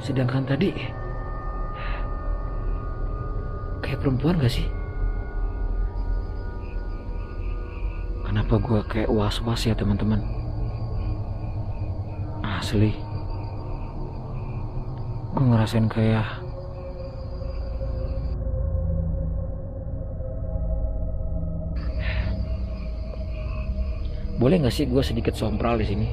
Sedangkan tadi kayak perempuan gak sih? Kenapa gue kayak was-was ya teman-teman? Asli, gue ngerasain kayak boleh nggak sih gue sedikit sompral di sini?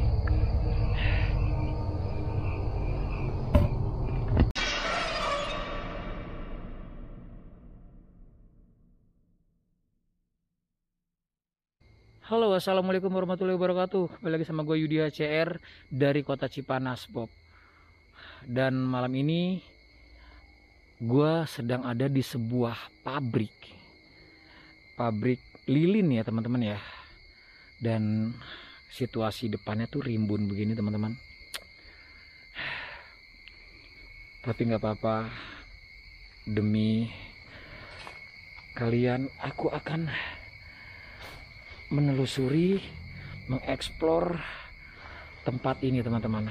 Halo, assalamualaikum warahmatullahi wabarakatuh. Kembali lagi sama gue Yudi HCR dari kota Cipanas, Bob. Dan malam ini gue sedang ada di sebuah pabrik lilin ya teman-teman ya. Dan situasi depannya tuh rimbun begini teman-teman. Tapi nggak apa-apa, demi kalian aku akan menelusuri, mengeksplor tempat ini teman-teman.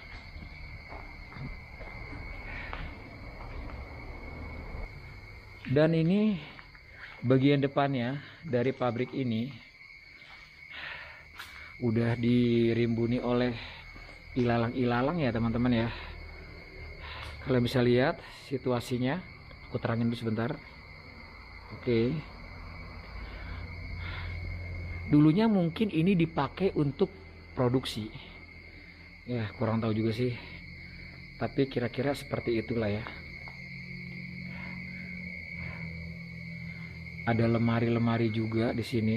Dan ini bagian depannya dari pabrik ini udah dirimbuni oleh ilalang-ilalang ya teman-teman ya. Kalian bisa lihat situasinya, aku terangin dulu sebentar. Oke. Dulunya mungkin ini dipakai untuk produksi. Ya, kurang tahu juga sih. Tapi kira-kira seperti itulah ya. Ada lemari-lemari juga di sini.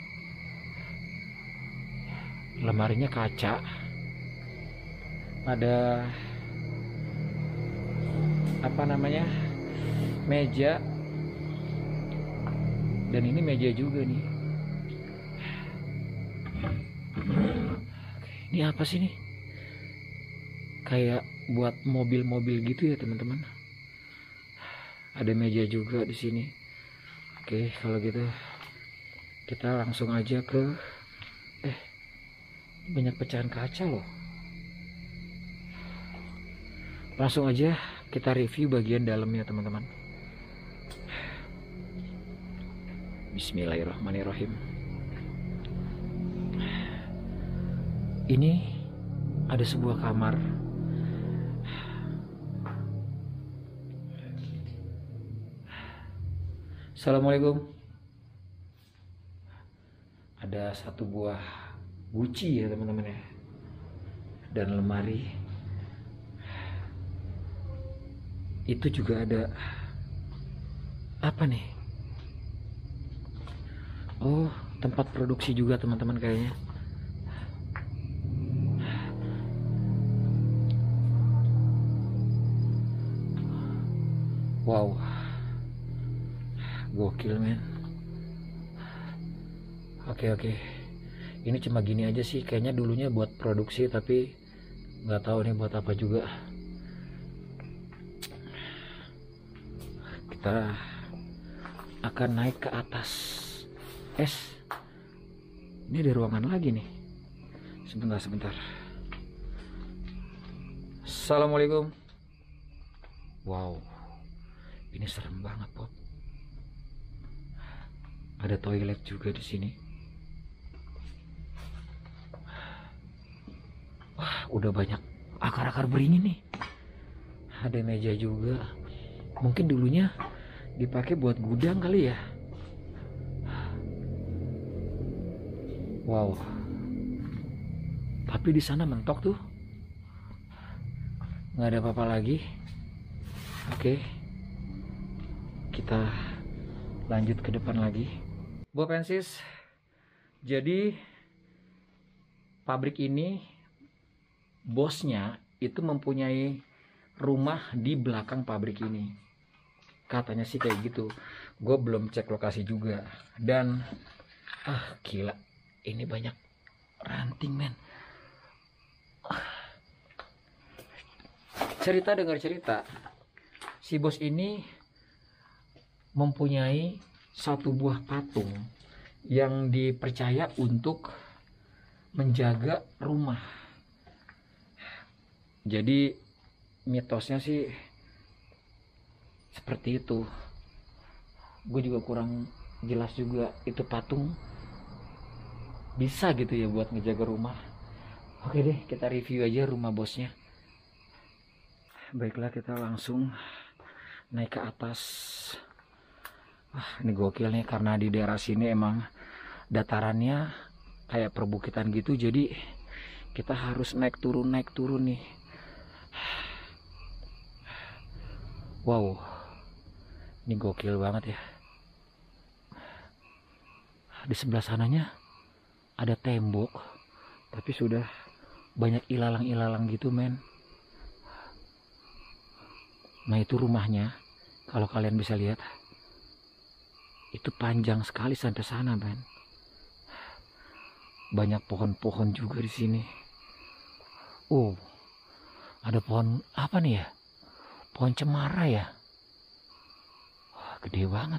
Lemarinya kaca. Ada apa namanya? Meja. Dan ini meja juga nih. Ini apa sih nih? Kayak buat mobil-mobil gitu ya teman-teman. Ada meja juga di sini. Oke, kalau gitu kita langsung aja ke banyak pecahan kaca loh. Langsung aja kita review bagian dalamnya teman-teman. Bismillahirrahmanirrahim. Ini ada sebuah kamar. Assalamualaikum. Ada satu buah guci ya teman-teman ya. Dan lemari. Itu juga ada apa nih? Oh, tempat produksi juga teman-teman kayaknya. Wow, gokil men. Oke. Ini cuma gini aja sih, kayaknya dulunya buat produksi tapi nggak tahu nih buat apa juga. Kita akan naik ke atas. Ini ada ruangan lagi nih. Sebentar. Assalamualaikum. Wow. Ini serem banget, Bob. Ada toilet juga di sini. Wah, udah banyak akar-akar beringin nih. Ada meja juga. Mungkin dulunya dipakai buat gudang kali ya. Wow. Tapi di sana mentok tuh. Nggak ada apa-apa lagi. Oke. Kita lanjut ke depan lagi. Bob and Sis, jadi pabrik ini bosnya itu mempunyai rumah di belakang pabrik ini. Katanya sih kayak gitu. Gue belum cek lokasi juga. Dan gila, ini banyak ranting men. Dengar cerita, si bos ini mempunyai satu buah patung yang dipercaya untuk menjaga rumah. Jadi mitosnya sih seperti itu. Gue juga kurang jelas juga itu patung bisa gitu ya buat ngejaga rumah. Oke deh, kita review aja rumah bosnya. Baiklah, kita langsung naik ke atas. Ini gokil nih, karena di daerah sini emang datarannya kayak perbukitan gitu, jadi kita harus naik turun nih. Wow, ini gokil banget ya. Di sebelah sananya ada tembok, tapi sudah banyak ilalang-ilalang gitu, men. Nah, itu rumahnya. Kalau kalian bisa lihat, itu panjang sekali sampai sana, men. Banyak pohon-pohon juga di sini. Oh, ada pohon apa nih ya? Pohon cemara ya. Wah, gede banget.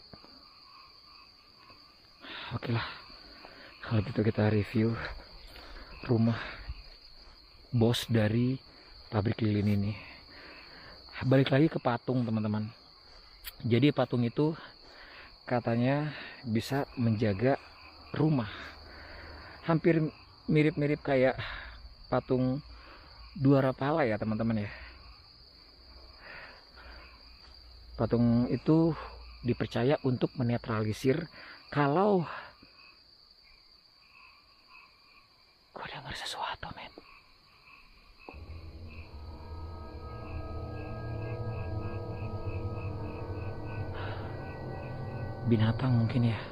Oke lah, kalau gitu kita review rumah bos dari pabrik lilin ini. Balik lagi ke patung, teman-teman. Jadi patung itu katanya bisa menjaga rumah. Hampir mirip-mirip kayak patung Dwarapala ya, teman-teman ya. Patung itu dipercaya untuk menetralisir kalau gue dengar sesuatu, men. Binatang mungkin ya.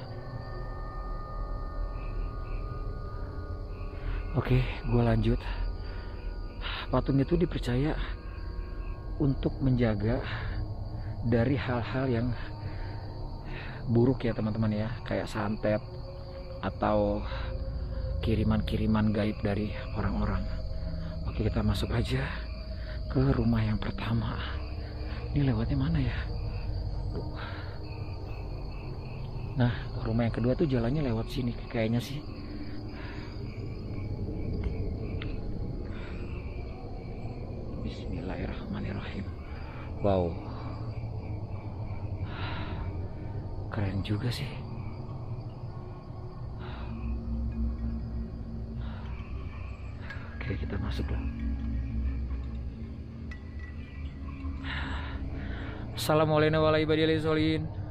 Oke, gue lanjut. Patung itu dipercaya untuk menjaga dari hal-hal yang buruk ya, teman-teman ya, kayak santet atau kiriman-kiriman gaib dari orang-orang. Oke, kita masuk aja ke rumah yang pertama. Ini lewatnya mana ya? Nah, rumah yang kedua tuh jalannya lewat sini kayaknya sih. Bismillahirrahmanirrahim. Wow, keren juga sih. Oke, kita masuk lah. Assalamualaikum warahmatullahi wabarakatuh.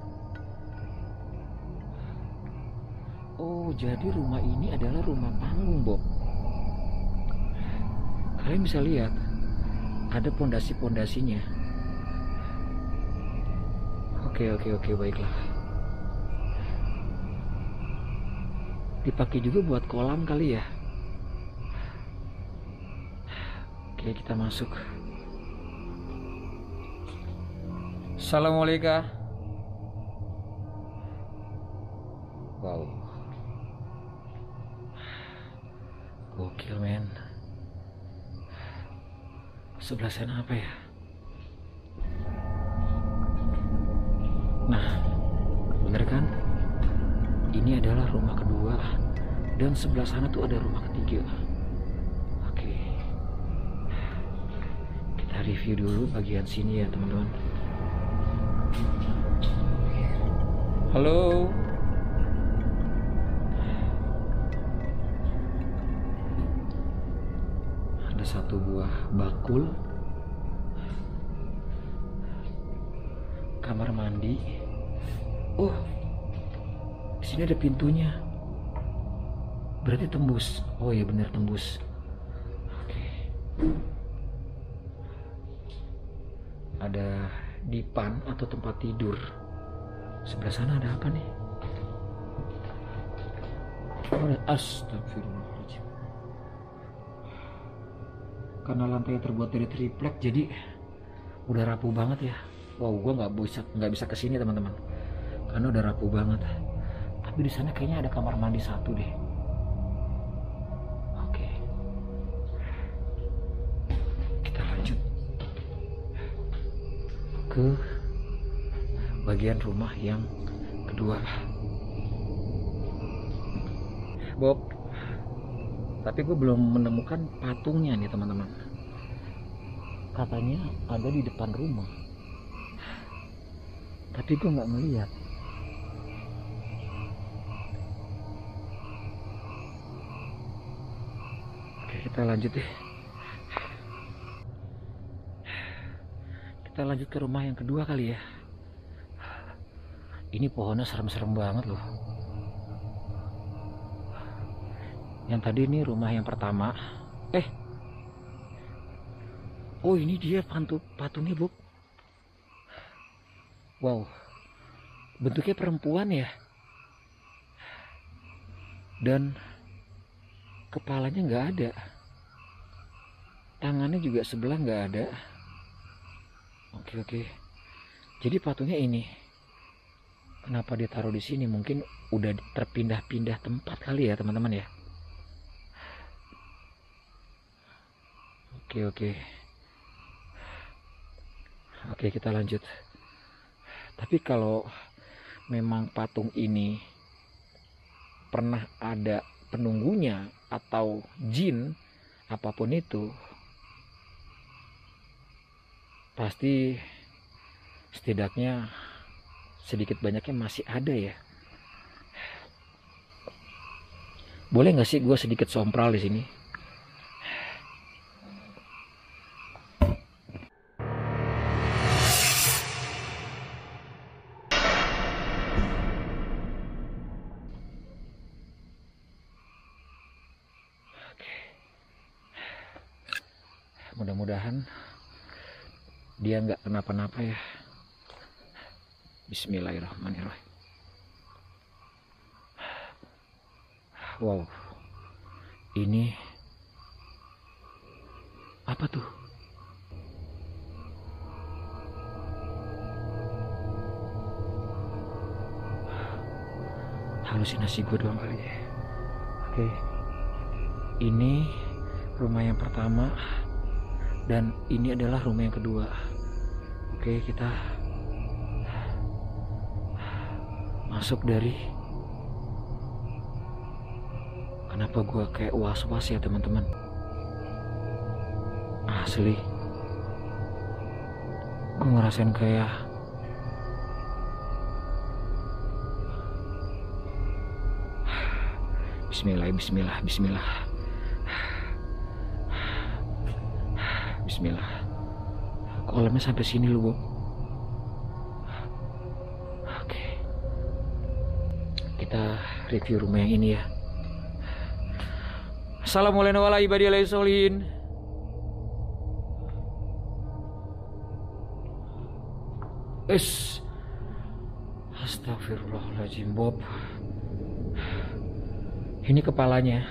Oh, jadi rumah ini adalah rumah panggung, Bob. Kalian bisa lihat ada pondasi-pondasinya. Oke, baiklah. Dipakai juga buat kolam kali ya. Oke, kita masuk. Assalamualaikum. Wow, gokil, men. Sebelah sana apa ya? Nah, bener kan? Ini adalah rumah kedua, dan sebelah sana tuh ada rumah ketiga. Oke, kita review dulu bagian sini ya, teman-teman. Halo. Ada satu buah bakul, kamar mandi. Oh, di sini ada pintunya. Berarti tembus. Oh iya, bener tembus. Oke. Ada dipan atau tempat tidur. Sebelah sana ada apa nih? Oh, astagfirullahaladzim. Karena lantainya terbuat dari triplek, jadi udah rapuh banget ya. Wow, gue nggak bisa kesini, teman-teman, karena udah rapuh banget. Tapi di sana kayaknya ada kamar mandi satu deh. Oke, kita lanjut ke bagian rumah yang kedua. Bob, tapi gue belum menemukan patungnya nih, teman-teman. katanya ada di depan rumah, tapi gue nggak ngeliat. Oke, kita lanjut deh. Kita lanjut ke rumah yang kedua kali ya. Ini pohonnya serem-serem banget loh. Yang tadi ini rumah yang pertama. Oh, ini dia patungnya, Bob. Wow, bentuknya perempuan ya. Dan kepalanya nggak ada, tangannya juga sebelah nggak ada. Oke. Jadi patungnya ini, kenapa ditaruh di sini? Mungkin udah terpindah-pindah tempat kali ya teman-teman ya. Oke, kita lanjut. Tapi kalau memang patung ini pernah ada penunggunya atau jin apapun itu, pasti setidaknya sedikit banyaknya masih ada ya. Boleh nggak sih gue sedikit sompral di sini? Mudah-mudahan dia nggak kenapa-napa ya. Bismillahirrahmanirrahim. Wow, ini apa tuh? Halusinasi gue doang kali ya. Oke, ini rumah yang pertama. Dan ini adalah rumah yang kedua. Oke, kita masuk dari... Kenapa gua kayak was-was ya teman-teman? Asli, gua ngerasain kayak Bismillah. Kolamnya sampai sini loh, Bob. Oke. Kita review rumah yang ini ya. Assalamualaikum warahmatullahi wabarakatuh. Astagfirullahaladzim, Bob. Ini kepalanya.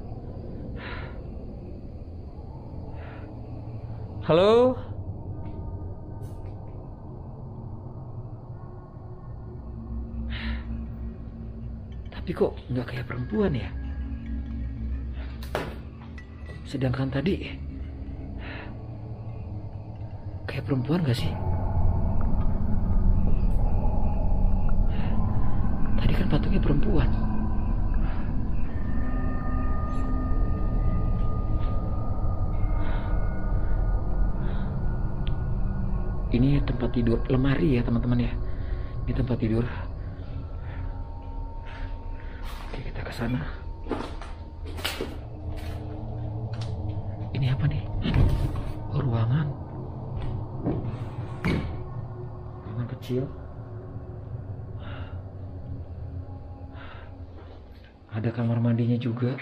Halo? Tapi kok nggak kayak perempuan ya? Sedangkan tadi kayak perempuan gak sih? Tadi kan patungnya perempuan. Ini tempat tidur, lemari ya teman-teman ya. Ini tempat tidur. Oke, kita ke sana. Ini apa nih? Oh, ruangan. Ruangan kecil. Ada kamar mandinya juga.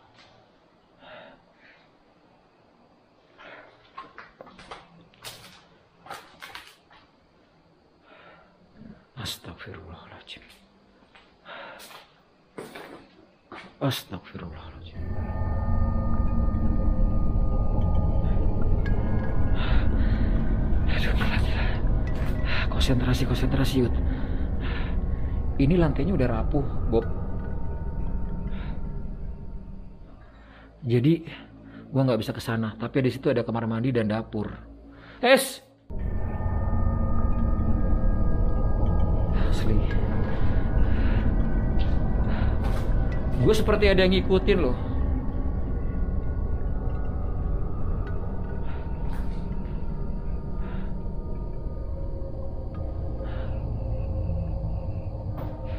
Astagfirullahaladzim. Astagfirullahaladzim. Aduh, gila. Konsentrasi Yud. Ini lantainya udah rapuh, Bob. Jadi gua nggak bisa ke sana, tapi di situ ada kamar mandi dan dapur. Asli. Gue seperti ada yang ngikutin loh.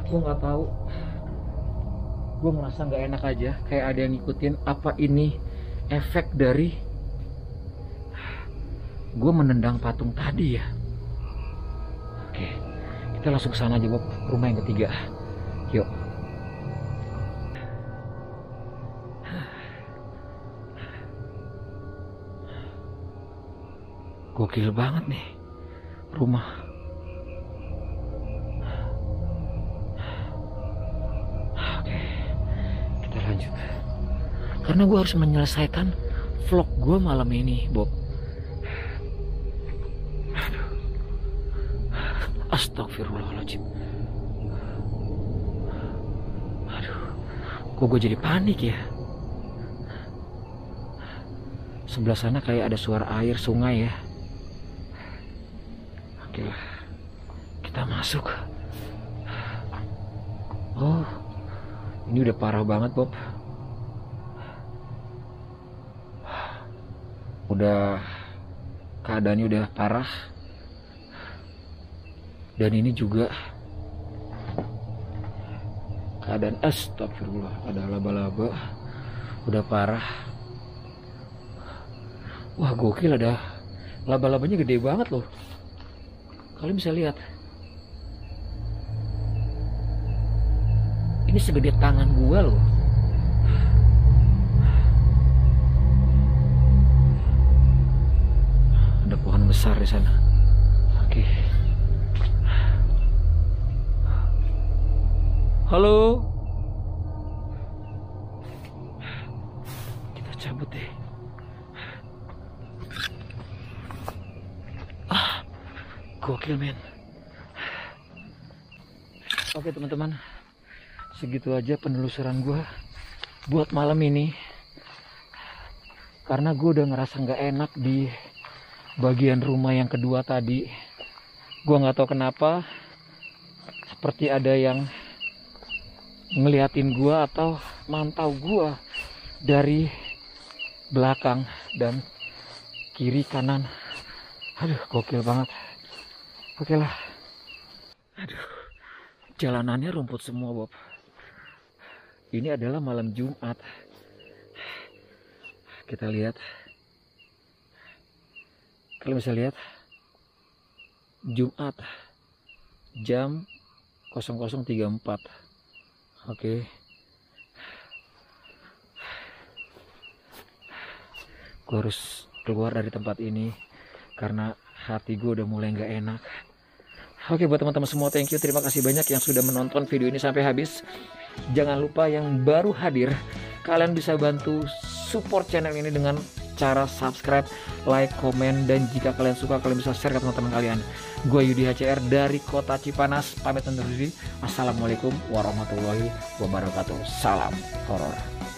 Gue nggak tahu, gue merasa nggak enak aja, kayak ada yang ngikutin. Apa ini efek dari gue menendang patung tadi ya? Oke, kita langsung ke sana aja Bob, rumah yang ketiga. Yuk. Gokil banget nih rumah. Oke, kita lanjut. Karena gue harus menyelesaikan vlog gue malam ini, Bob. Astagfirullahaladzim. Aduh, kok gue jadi panik ya? Sebelah sana kayak ada suara air sungai ya. Oke lah, kita masuk. Oh, ini udah parah banget Bob. Udah, keadaannya udah parah. Dan ini juga keadaan, astagfirullah, ada laba-laba. Udah parah. Wah gokil, ada laba-labanya gede banget loh. Kalian bisa lihat. Ini segede tangan gua loh. Ada pohon besar di sana. Oke. Halo. Kita cabut deh. Gokil men. Oke teman-teman, segitu aja penelusuran gue buat malam ini. Karena gue udah ngerasa nggak enak di bagian rumah yang kedua tadi. Gue nggak tahu kenapa, seperti ada yang ngeliatin gue atau mantau gue dari belakang dan kiri kanan. Aduh gokil banget. Oke lah. Aduh, jalanannya rumput semua Bob. Ini adalah malam Jumat. Kita lihat. Kalian bisa lihat. Jumat jam 00.34. Oke. Gue harus keluar dari tempat ini karena hati gue udah mulai nggak enak. Oke, buat teman-teman semua, thank you, terima kasih banyak yang sudah menonton video ini sampai habis. Jangan lupa yang baru hadir, kalian bisa bantu support channel ini dengan cara subscribe, like, komen, dan jika kalian suka kalian bisa share ke teman-teman kalian. Gue Yudi HCR dari Kota Cipanas, pamit undur diri. Assalamualaikum warahmatullahi wabarakatuh. Salam horor.